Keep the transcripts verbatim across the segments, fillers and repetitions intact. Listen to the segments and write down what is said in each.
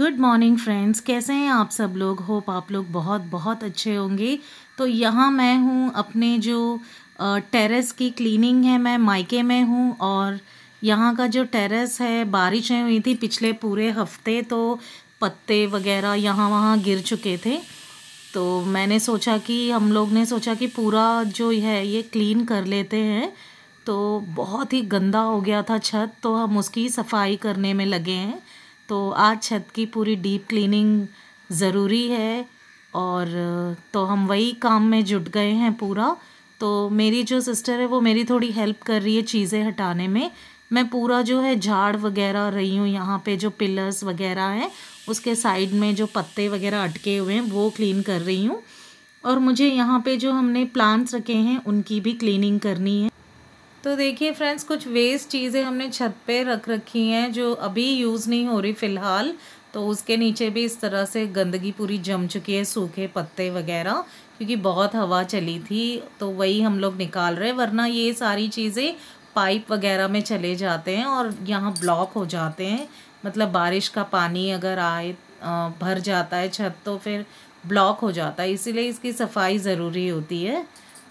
Good morning friends, कैसे हैं आप सब लोग। होप आप लोग बहुत बहुत अच्छे होंगे। तो यहाँ मैं हूँ अपने जो टेरेस की क्लीनिंग है, मैं मायके में हूँ और यहाँ का जो टेरेस है, बारिशें हुई थी पिछले पूरे हफ्ते, तो पत्ते वगैरह यहाँ वहाँ गिर चुके थे। तो मैंने सोचा कि हम लोग ने सोचा कि पूरा जो है ये क्लीन कर लेते हैं। तो बहुत ही गंदा हो गया था छत, तो हम उसकी सफाई करने में लगे हैं। तो आज छत की पूरी डीप क्लीनिंग ज़रूरी है और तो हम वही काम में जुट गए हैं पूरा। तो मेरी जो सिस्टर है वो मेरी थोड़ी हेल्प कर रही है चीज़ें हटाने में। मैं पूरा जो है झाड़ वगैरह रही हूँ, यहाँ पे जो पिलर्स वगैरह हैं उसके साइड में जो पत्ते वगैरह अटके हुए हैं वो क्लीन कर रही हूँ। और मुझे यहाँ पे जो हमने प्लांट्स रखे हैं उनकी भी क्लीनिंग करनी है। तो देखिए फ्रेंड्स, कुछ वेस्ट चीज़ें हमने छत पे रख रखी हैं जो अभी यूज़ नहीं हो रही फ़िलहाल। तो उसके नीचे भी इस तरह से गंदगी पूरी जम चुकी है, सूखे पत्ते वगैरह, क्योंकि बहुत हवा चली थी। तो वही हम लोग निकाल रहे हैं, वरना ये सारी चीज़ें पाइप वगैरह में चले जाते हैं और यहाँ ब्लॉक हो जाते हैं। मतलब बारिश का पानी अगर आए भर जाता है छत तो फिर ब्लॉक हो जाता है, इसीलिए इसकी सफाई ज़रूरी होती है।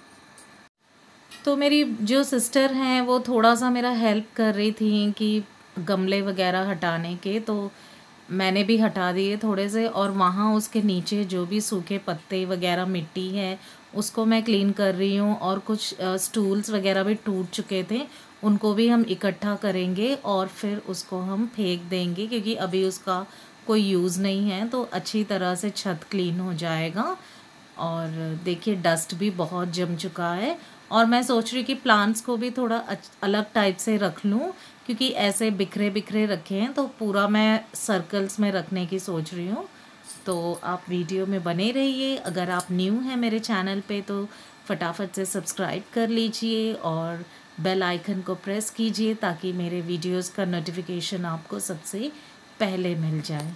तो मेरी जो सिस्टर हैं वो थोड़ा सा मेरा हेल्प कर रही थी कि गमले वगैरह हटाने के, तो मैंने भी हटा दिए थोड़े से। और वहाँ उसके नीचे जो भी सूखे पत्ते वगैरह मिट्टी है उसको मैं क्लीन कर रही हूँ। और कुछ स्टूल्स वगैरह भी टूट चुके थे, उनको भी हम इकट्ठा करेंगे और फिर उसको हम फेंक देंगे, क्योंकि अभी उसका कोई यूज़ नहीं है। तो अच्छी तरह से छत क्लीन हो जाएगा। और देखिए डस्ट भी बहुत जम चुका है और मैं सोच रही कि प्लांट्स को भी थोड़ा अलग टाइप से रख लूँ, क्योंकि ऐसे बिखरे बिखरे रखे हैं तो पूरा मैं सर्कल्स में रखने की सोच रही हूँ। तो आप वीडियो में बने रहिए। अगर आप न्यू हैं मेरे चैनल पे तो फटाफट से सब्सक्राइब कर लीजिए और बेल आइकन को प्रेस कीजिए ताकि मेरे वीडियोस का नोटिफिकेशन आपको सबसे पहले मिल जाए।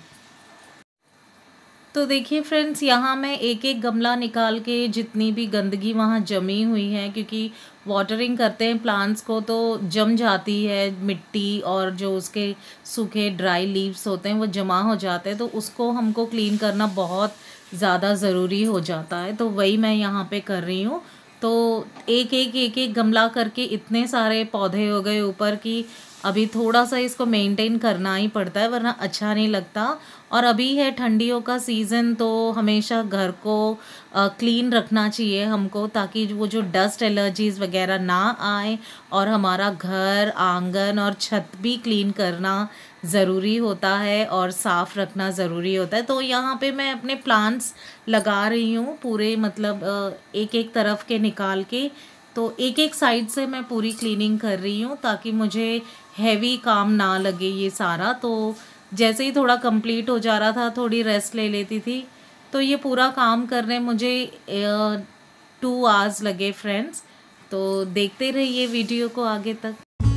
तो देखिए फ्रेंड्स, यहाँ मैं एक एक गमला निकाल के जितनी भी गंदगी वहाँ जमी हुई है, क्योंकि वाटरिंग करते हैं प्लांट्स को तो जम जाती है मिट्टी, और जो उसके सूखे ड्राई लीव्स होते हैं वो जमा हो जाते हैं, तो उसको हमको क्लीन करना बहुत ज़्यादा ज़रूरी हो जाता है। तो वही मैं यहाँ पे कर रही हूँ। तो एक एक एक एक गमला करके इतने सारे पौधे हो गए ऊपर की अभी थोड़ा सा इसको मेंटेन करना ही पड़ता है, वरना अच्छा नहीं लगता। और अभी है ठंडियों का सीज़न, तो हमेशा घर को क्लीन रखना चाहिए हमको, ताकि वो जो डस्ट एलर्जीज़ वगैरह ना आए। और हमारा घर, आंगन और छत भी क्लीन करना ज़रूरी होता है और साफ़ रखना ज़रूरी होता है। तो यहाँ पे मैं अपने प्लांट्स लगा रही हूँ पूरे, मतलब एक एक तरफ के निकाल के। तो एक एक साइड से मैं पूरी क्लीनिंग कर रही हूँ ताकि मुझे हैवी काम ना लगे ये सारा। तो जैसे ही थोड़ा कंप्लीट हो जा रहा था थोड़ी रेस्ट ले लेती थी। तो ये पूरा काम करने मुझे टू आवर्स लगे फ्रेंड्स। तो देखते रहिए वीडियो को आगे तक।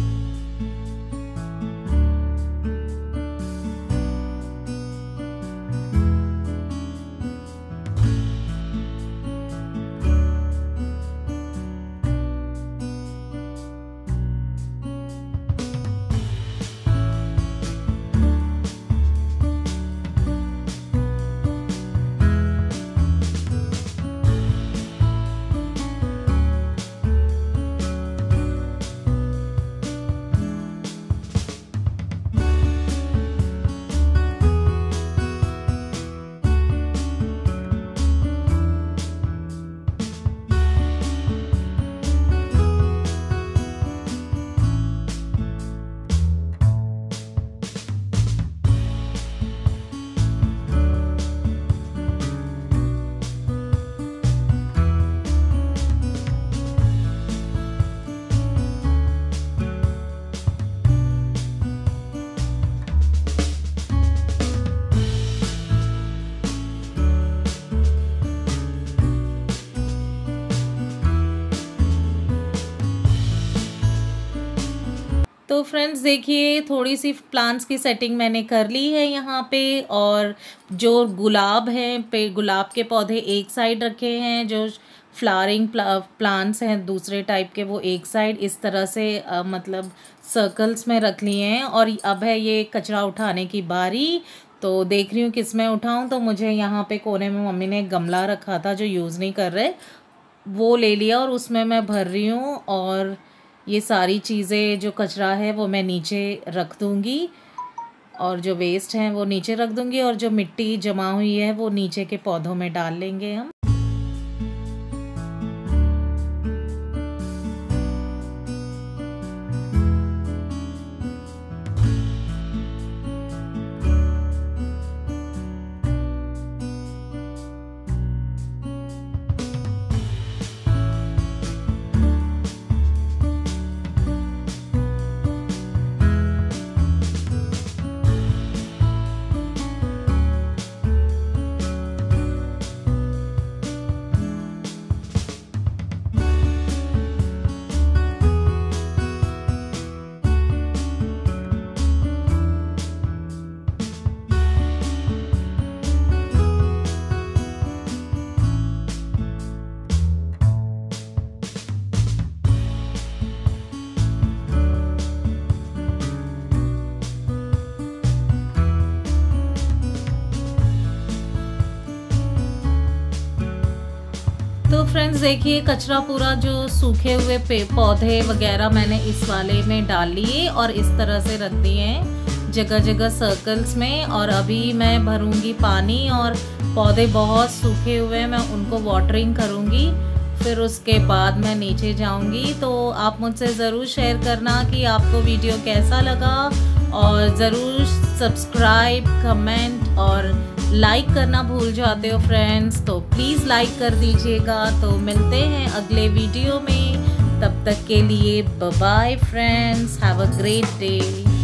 तो फ्रेंड्स देखिए, थोड़ी सी प्लांट्स की सेटिंग मैंने कर ली है यहाँ पे। और जो गुलाब हैं पे गुलाब के पौधे एक साइड रखे हैं, जो फ्लावरिंग प्ला, प्लांट्स हैं दूसरे टाइप के वो एक साइड, इस तरह से आ, मतलब सर्कल्स में रख लिए हैं। और अब है ये कचरा उठाने की बारी। तो देख रही हूँ किस में उठाऊँ। तो मुझे यहाँ पे कोने में मम्मी ने एक गमला रखा था जो यूज़ नहीं कर रहे, वो ले लिया और उसमें मैं भर रही हूँ। और ये सारी चीज़ें जो कचरा है वो मैं नीचे रख दूँगी और जो वेस्ट हैं वो नीचे रख दूँगी और जो मिट्टी जमा हुई है वो नीचे के पौधों में डाल लेंगे हम। तो फ्रेंड्स देखिए कचरा पूरा जो सूखे हुए पे पौधे वगैरह मैंने इस वाले में डाल लिए और इस तरह से रख दिए हैं जगह जगह सर्कल्स में। और अभी मैं भरूंगी पानी और पौधे बहुत सूखे हुए हैं, मैं उनको वाटरिंग करूंगी। फिर उसके बाद मैं नीचे जाऊंगी। तो आप मुझसे ज़रूर शेयर करना कि आपको वीडियो कैसा लगा और ज़रूर सब्सक्राइब, कमेंट और लाइक करना भूल जाते हो फ्रेंड्स, तो प्लीज़ लाइक कर दीजिएगा। तो मिलते हैं अगले वीडियो में, तब तक के लिए bye bye friends, have a great day.